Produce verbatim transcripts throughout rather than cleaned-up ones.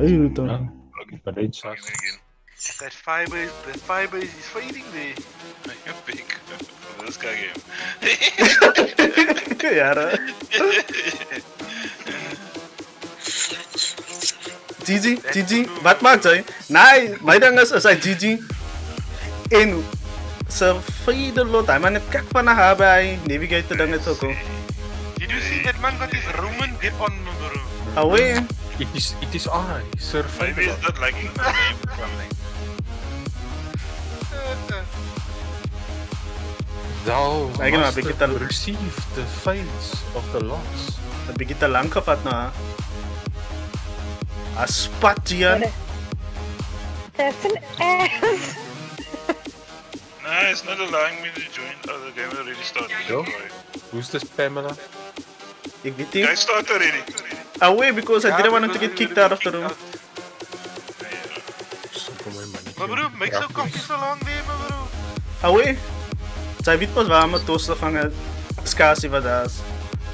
Ayun ito. Parade sauce. That fiber is that fiber is fading there. You're big for this guy game. Yara. Gigi, Gigi, wat maakt hij? Nee, my ding is as hy Gigi en sa fader lot, hy man net kyk van na haar by navigator ding het ook. Did you see that man got his Roman dip on, bro? Away. It is, it is I, Sir Maybe Faber. it's not liking the name or something. Thou Ek gaan maar must bietjie have te- received the fades of the loss. 'n bietjie te lank gevat na haar. As spat Gian. That's an ass. Nah, it's not allowing me to join. Oh, the game already started. Yo. Sorry. Who's this Pamela? Ek weet nie. Guys, start already. Away because I didn't want him to get kicked out of the room. Kom my man. Maar bro, make so coffee so long there, maar bro. Away. Sy weet pas waar my toaster vang het. Skasie wat daar is.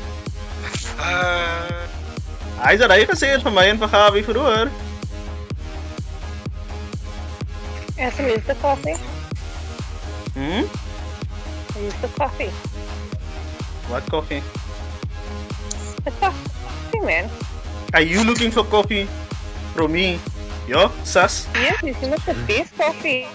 Uh, Hy het hy gesê het vir my en vir Gawie vroeër. Yes, use the coffee. Hm? Use the coffee. What coffee? The coffee, man. Are you looking for coffee from me? Yo, sas? Yes, you see, the best coffee.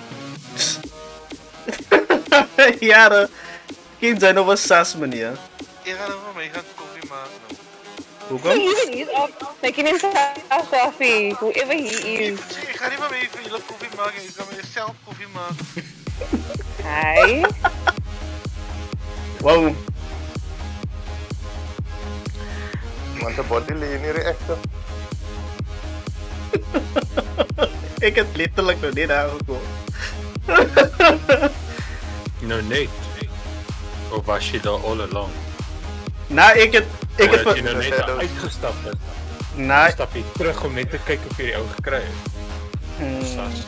Jare. Geen zijn over sas meneer. ek gaan nou vir my gaan koffie maak nou. Hoekom? He's off making himself coffee, whoever he is. Ek gaan nie vir my vir julle koffie maak, ek gaan myself koffie maak. Hi. Wow. Want de body lay nie reactor. Ik heb letterlijk nog niet aangekomen. No, Nate. Of was je daar all along? Nou, ik heb... Ik Of heb... dat je nou net uitgestapt hebt? Nou, Stap je terug om net te kijken of je die ou gekry het. Sas.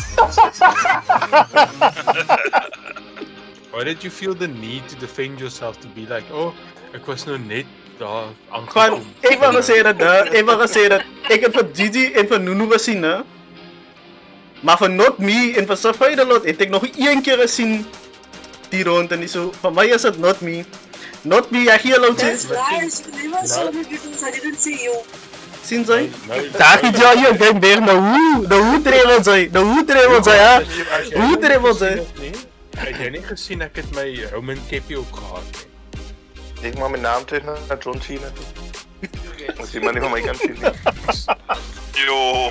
Why did you feel the need to defend yourself to be like, oh, ek was nou net daar Gewoon, aangekom. ik wil gezegd dat, hè. Ik wil gezegd dat, ik heb van Gigi en van Nunu gezien, hè. Maar van Not Me en van Safai Lot heb ik nog één keer gezien, die rond en die zo, van mij is het Not Me. Not Me, ja, hier loopt That's ze. lies. Never saw me because I didn't see you. Zien zij? Nee, Daar is jou hier, denk weer, nou hoe, nou hoe trevel zij, nou hoe trevel zij, hè. Hoe trevel zij. Heb jy nie gesien ek het my Roman keppie ook gehad nie? Ik maar mijn naam terug naar John Cena toe. Als die man niet van mij kan zien. Yo.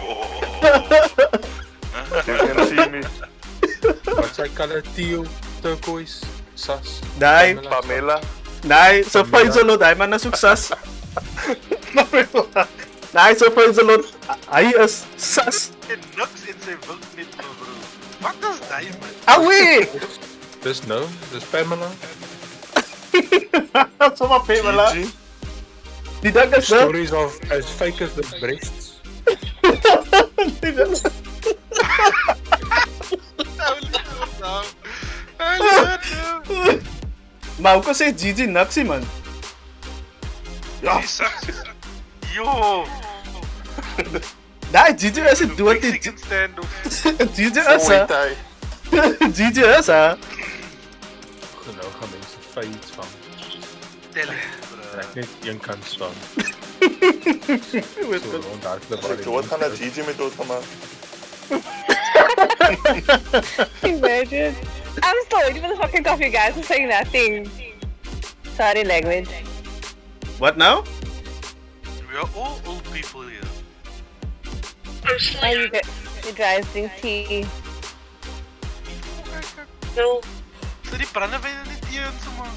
You can see me. Wat sy color teal, turquoise, sas? Nee, Pamela. nee, Safai Lot, hij maar naar succes. Nee, Safai Lot, hij is sas. En niks in sy wild net, bro. Wat is die, man? Awee! Dis nou, dis Pamela. Zomaar Pamela. Die ding is nou. Stories of as fake as the breasts. Maar hoe kan ze Gigi naksie man? Ja. Yo. Nee, Gigi is het dood. Mexican standoff. Gigi is hè. Gigi is hè. Nou gaan mense fights van. Tel het, bro. Ek net een kant staan. Weet So wat. rond daar te Als ik dood ga naar Gigi met doodgemaakt. Imagine. I'm still waiting for the fucking coffee, guys. I'm saying that thing. Sorry, language. What now? We are all old people here. Oh, you get you guys drink tea. No. So die brandewijn niet hier en zo, man.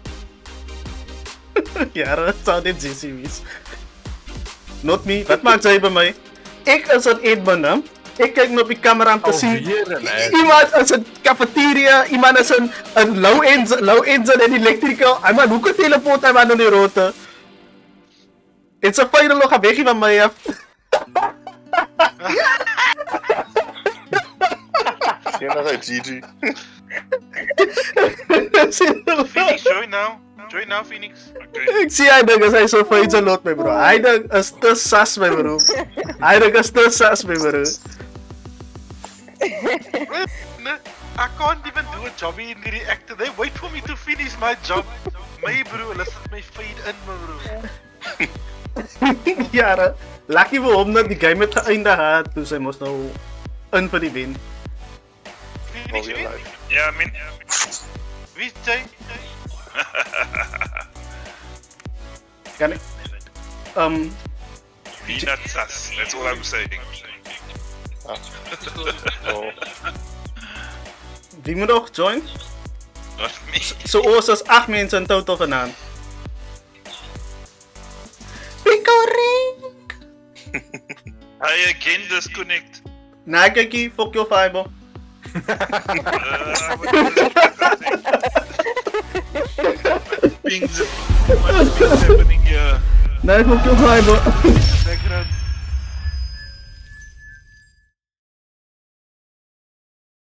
Ja, dat zou dit Gigi wees. Not me. Wat maakt zij bij mij? Ik is het eetman hè. Ik kijk nog op die camera om te zien. Alweer een ad. Iemand is een cafeteria, iemand is een, een low end, low end en electrical. En man, hoe kan telefoon hij man in die rote? Het is een fijne nog een wegje van mij af. Zie je nog uit Gigi? Finish show now. Join now, Phoenix. Okay. Ek sien hy dink as hy so fyn se lot my bro. Hy dink is te sas my bro. Hy dink is te sas my bro. I can't even do a job in the reactor. They wait for me to finish my job. My bro, listen my fade in my bro. Ja, lucky vir hom dat die game het geëindig het toe sy mos nou in vir die wen. Phoenix, wie? Yeah, I mean, Wie is jy? Kan ek um peanut sus. That's all I'm saying. Oh. wie moet nog join? Not me. So ons is agt mense in totaal vanaand. Pico ring. I again disconnect. Nee, kykie, fuck your fiber. Uh, what is things, what's happening here? Nee, fuck your fiber.